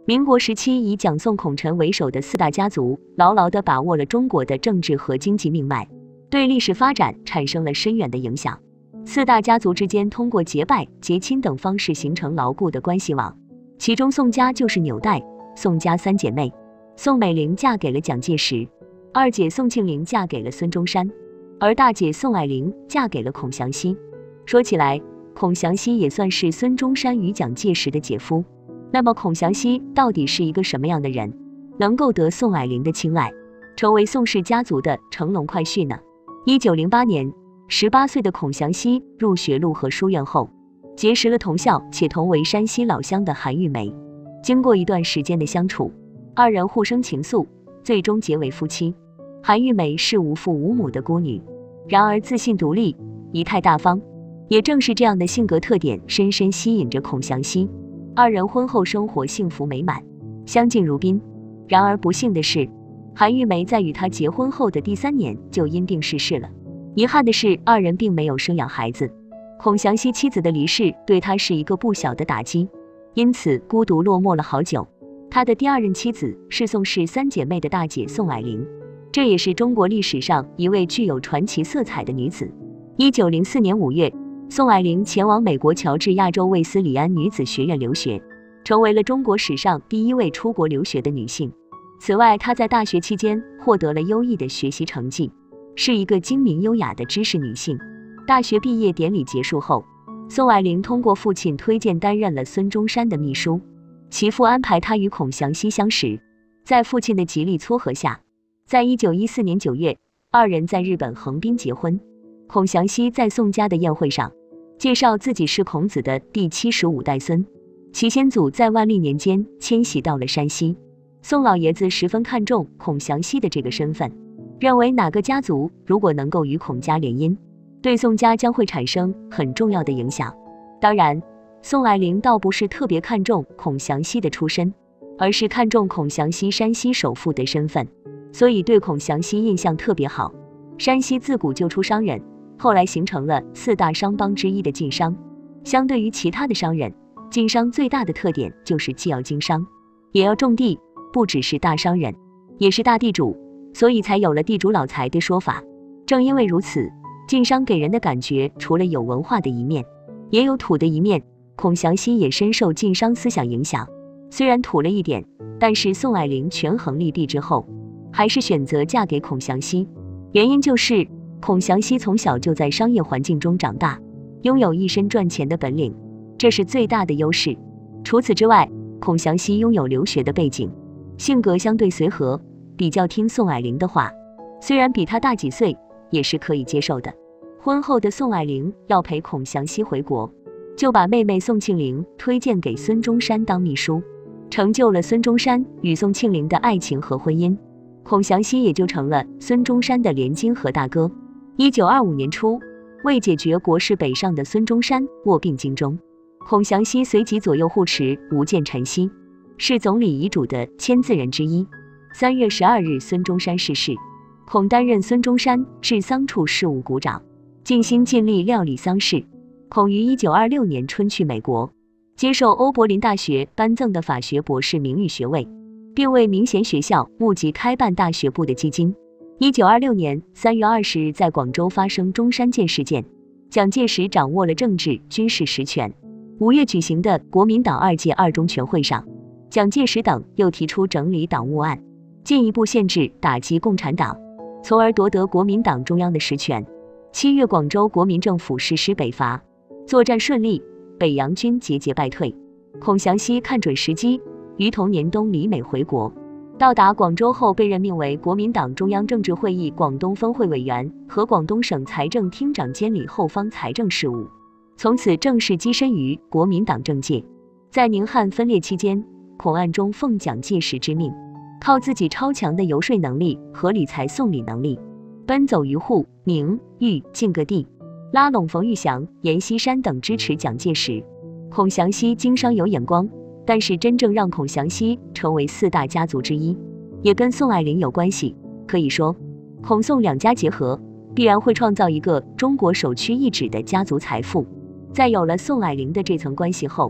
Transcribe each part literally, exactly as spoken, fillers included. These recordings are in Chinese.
民国时期以蒋宋孔陈为首的四大家族，牢牢地把握了中国的政治和经济命脉，对历史发展产生了深远的影响。四大家族之间通过结拜、结亲等方式形成牢固的关系网，其中宋家就是纽带。宋家三姐妹，宋美龄嫁给了蒋介石，二姐宋庆龄嫁给了孙中山，而大姐宋霭龄嫁给了孔祥熙。说起来，孔祥熙也算是孙中山与蒋介石的姐夫。那么孔祥熙到底是一个什么样的人，能够得宋霭龄的青睐，成为宋氏家族的乘龙快婿呢？一九零八年，十八岁的孔祥熙入学陆河书院后，结识了同校且同为山西老乡的韩玉梅。经过一段时间的相处，二人互生情愫，最终结为夫妻。韩玉梅是无父无母的孤女，然而自信独立，仪态大方，也正是这样的性格特点深深吸引着孔祥熙。二人婚后生活幸福美满，相敬如宾。然而不幸的是，韩玉梅在与他结婚后的第三年就因病逝世了。遗憾的是，二人并没有生养孩子。孔祥熙妻子的离世对他是一个不小的打击，因此孤独落寞了好久。他的第二任妻子是宋氏三姐妹的大姐宋霭龄，这也是中国历史上一位具有传奇色彩的女子。一九零四年五月，宋霭龄前往美国乔治亚州卫斯理安女子学院留学，成为了中国史上第一位出国留学的女性。此外，她在大学期间获得了优异的学习成绩，是一个精明优雅的知识女性。大学毕业典礼结束后，宋霭龄通过父亲推荐担任了孙中山的秘书，其父安排她与孔祥熙相识。在父亲的极力撮合下，在一九一四年九月，二人在日本横滨结婚。孔祥熙在宋家的宴会上介绍自己是孔子的第七十五代孙，其先祖在万历年间迁徙到了山西。宋老爷子十分看重孔祥熙的这个身份，认为哪个家族如果能够与孔家联姻，对宋家将会产生很重要的影响。当然，宋霭龄倒不是特别看重孔祥熙的出身，而是看重孔祥熙山西首富的身份，所以对孔祥熙印象特别好。山西自古就出商人，后来形成了四大商帮之一的晋商。相对于其他的商人，晋商最大的特点就是既要经商，也要种地，不只是大商人，也是大地主，所以才有了地主老财的说法。正因为如此，晋商给人的感觉除了有文化的一面，也有土的一面。孔祥熙也深受晋商思想影响，虽然土了一点，但是宋霭龄权衡利弊之后，还是选择嫁给孔祥熙。原因就是孔祥熙从小就在商业环境中长大，拥有一身赚钱的本领，这是最大的优势。除此之外，孔祥熙拥有留学的背景，性格相对随和，比较听宋霭龄的话，虽然比他大几岁，也是可以接受的。婚后的宋霭龄要陪孔祥熙回国，就把妹妹宋庆龄推荐给孙中山当秘书，成就了孙中山与宋庆龄的爱情和婚姻。孔祥熙也就成了孙中山的连金河大哥。一九二五年初，为解决国事北上的孙中山卧病京中，孔祥熙随即左右护持，无间晨曦，是总理遗嘱的签字人之一。三月十二日，孙中山逝世，孔担任孙中山治丧处事务股长，尽心尽力料理丧事。孔于一九二六年春去美国，接受欧柏林大学颁赠的法学博士名誉学位，并为明贤学校募集开办大学部的基金。一九二六年三月二十日，在广州发生中山舰事件，蒋介石掌握了政治军事实权。五月举行的国民党二届二中全会上，蒋介石等又提出整理党务案，进一步限制打击共产党，从而夺得国民党中央的实权。七月，广州国民政府实施北伐，作战顺利，北洋军节节败退。孔祥熙看准时机，于同年冬离美回国。到达广州后，被任命为国民党中央政治会议广东分会委员和广东省财政厅长，监理后方财政事务，从此正式跻身于国民党政界。在宁汉分裂期间，孔暗中奉蒋介石之命，靠自己超强的游说能力和理财送礼能力，奔走于沪、宁、豫、晋各地，拉拢冯玉祥、阎锡山等支持蒋介石。孔祥熙经商有眼光，但是真正让孔祥熙成为四大家族之一，也跟宋霭龄有关系。可以说，孔宋两家结合，必然会创造一个中国首屈一指的家族财富。在有了宋霭龄的这层关系后，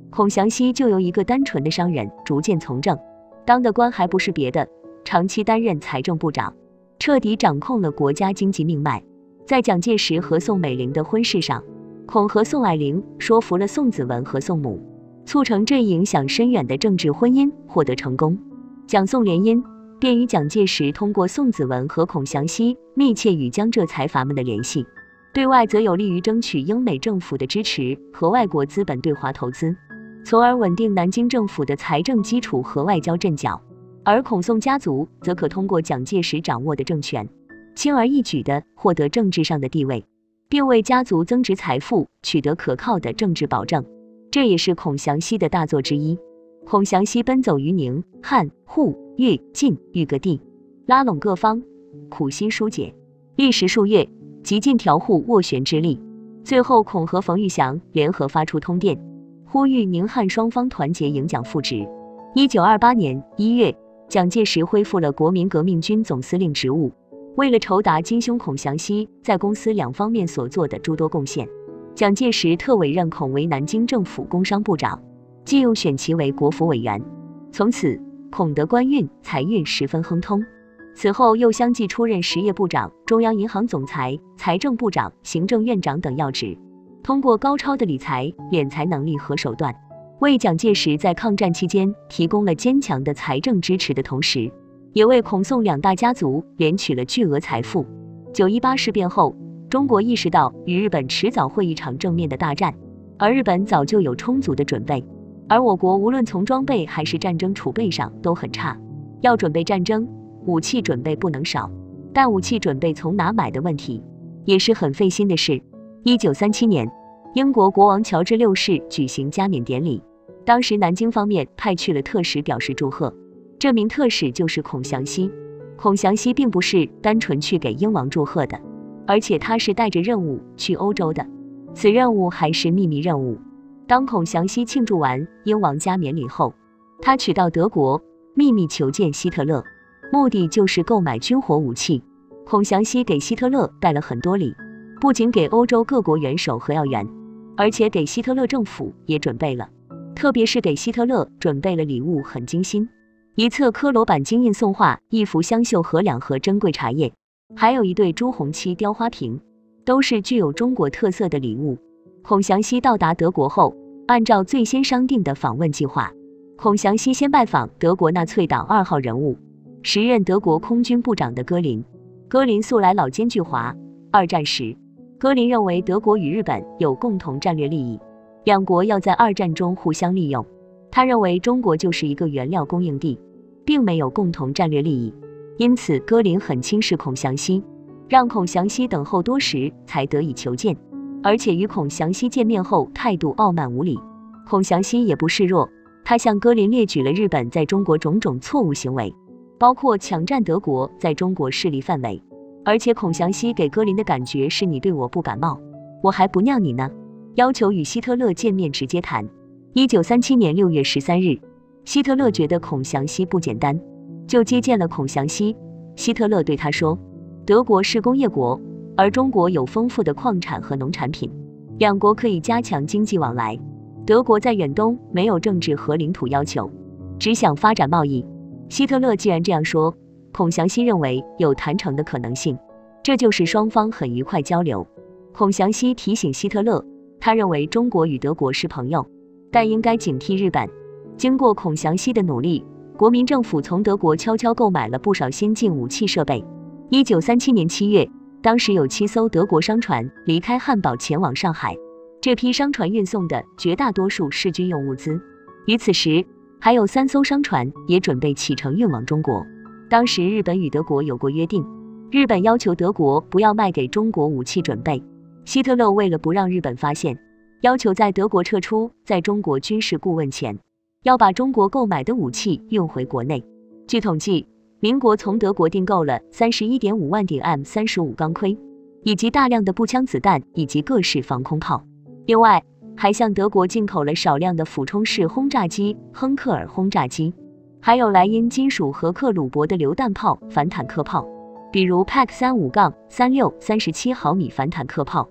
孔祥熙就由一个单纯的商人逐渐从政，当的官还不是别的，长期担任财政部长，彻底掌控了国家经济命脉。在蒋介石和宋美龄的婚事上，孔和宋霭龄说服了宋子文和宋母，促成这一影响深远的政治婚姻获得成功。蒋宋联姻便于蒋介石通过宋子文和孔祥熙密切与江浙财阀们的联系，对外则有利于争取英美政府的支持和外国资本对华投资，从而稳定南京政府的财政基础和外交阵脚。而孔宋家族则可通过蒋介石掌握的政权，轻而易举地获得政治上的地位，并为家族增值财富取得可靠的政治保证。这也是孔祥熙的大作之一。孔祥熙奔走于宁、汉、沪、粤、晋、豫各地，拉拢各方，苦心疏解，历时数月，极尽调护斡旋之力。最后，孔和冯玉祥联合发出通电，呼吁宁汉双方团结迎蒋复职。一九二八年一月，蒋介石恢复了国民革命军总司令职务。为了酬答金兄孔祥熙在公司两方面所做的诸多贡献，蒋介石特委任孔为南京政府工商部长，既又选其为国府委员。从此，孔的官运、财运十分亨通。此后又相继出任实业部长、中央银行总裁、财政部长、行政院长等要职。通过高超的理财、敛财能力和手段，为蒋介石在抗战期间提供了坚强的财政支持的同时，也为孔宋两大家族敛取了巨额财富。九一八事变后，中国意识到与日本迟早会一场正面的大战，而日本早就有充足的准备，而我国无论从装备还是战争储备上都很差。要准备战争，武器准备不能少，但武器准备从哪买的问题也是很费心的事。一九三七年，英国国王乔治六世举行加冕典礼，当时南京方面派去了特使表示祝贺。这名特使就是孔祥熙。孔祥熙并不是单纯去给英王祝贺的，而且他是带着任务去欧洲的，此任务还是秘密任务。当孔祥熙庆祝完英王加冕礼后，他取到德国，秘密求见希特勒，目的就是购买军火武器。孔祥熙给希特勒带了很多礼，不仅给欧洲各国元首和要员，而且给希特勒政府也准备了，特别是给希特勒准备了礼物很精心，一册科罗版金印宋画，一幅香绣和两盒珍贵茶叶，还有一对朱红漆雕花瓶，都是具有中国特色的礼物。孔祥熙到达德国后，按照最先商定的访问计划，孔祥熙先拜访德国纳粹党二号人物，时任德国空军部长的戈林。戈林素来老奸巨猾，二战时，戈林认为德国与日本有共同战略利益，两国要在二战中互相利用。他认为中国就是一个原料供应地，并没有共同战略利益，因此戈林很轻视孔祥熙，让孔祥熙等候多时才得以求见，而且与孔祥熙见面后态度傲慢无礼。孔祥熙也不示弱，他向戈林列举了日本在中国种种错误行为，包括抢占德国在中国势力范围，而且孔祥熙给戈林的感觉是你对我不感冒，我还不酿你呢，要求与希特勒见面直接谈。一九三七年六月十三日，希特勒觉得孔祥熙不简单，就接见了孔祥熙。希特勒对他说，德国是工业国，而中国有丰富的矿产和农产品，两国可以加强经济往来。德国在远东没有政治和领土要求，只想发展贸易。希特勒既然这样说，孔祥熙认为有谈成的可能性，这就是双方很愉快交流。孔祥熙提醒希特勒，他认为中国与德国是朋友，但应该警惕日本。经过孔祥熙的努力，国民政府从德国悄悄购买了不少先进武器设备。一九三七年七月，当时有七艘德国商船离开汉堡前往上海，这批商船运送的绝大多数是军用物资。与此时，还有三艘商船也准备启程运往中国。当时日本与德国有过约定，日本要求德国不要卖给中国武器准备。希特勒为了不让日本发现，要求在德国撤出在中国军事顾问前，要把中国购买的武器运回国内。据统计，民国从德国订购了 三十一点五万顶 M 三十五 钢盔，以及大量的步枪子弹以及各式防空炮。另外，还向德国进口了少量的俯冲式轰炸机亨克尔轰炸机，还有莱茵金属和克虏伯的榴弹炮、反坦克炮，比如 P A C 三十五 三六 三十七毫米反坦克炮，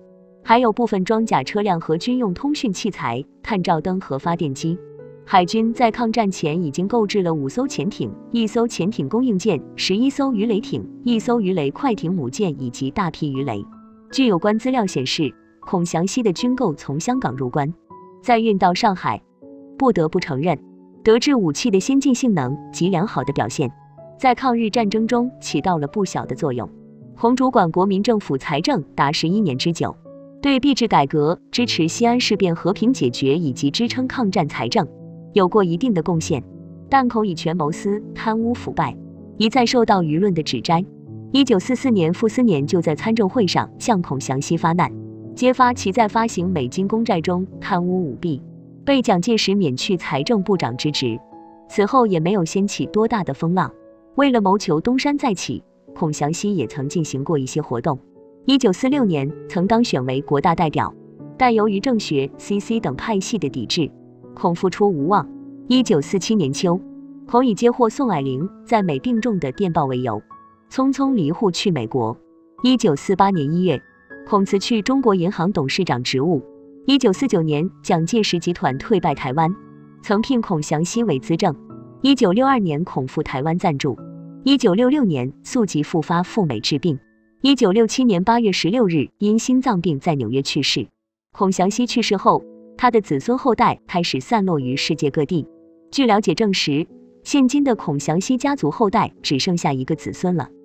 还有部分装甲车辆和军用通讯器材、探照灯和发电机。海军在抗战前已经购置了五艘潜艇、一艘潜艇供应舰、十一艘鱼雷艇、一艘鱼雷快艇母舰以及大批鱼雷。据有关资料显示，孔祥熙的军购从香港入关，再运到上海。不得不承认，德制武器的先进性能及良好的表现，在抗日战争中起到了不小的作用。洪主管国民政府财政达十一年之久，对币制改革、支持西安事变和平解决以及支撑抗战财政有过一定的贡献，但孔以权谋私、贪污腐败，一再受到舆论的指摘。一九四四年，傅斯年就在参政会上向孔祥熙发难，揭发其在发行美金公债中贪污舞弊，被蒋介石免去财政部长之职。此后也没有掀起多大的风浪。为了谋求东山再起，孔祥熙也曾进行过一些活动。一九四六年曾当选为国大代表，但由于政学、C C 等派系的抵制，孔复出无望。一九四七年秋，孔以接获宋霭龄在美病重的电报为由，匆匆离沪去美国。一九四八年一月，孔辞去中国银行董事长职务。一九四九年，蒋介石集团退败台湾，曾聘孔祥熙为资政。一九六二年，孔赴台湾暂住。一九六六年，宿疾复发赴美治病。一九六七年八月十六日，因心脏病在纽约去世。孔祥熙去世后，他的子孙后代开始散落于世界各地。据了解证实，现今的孔祥熙家族后代只剩下一个子孙了。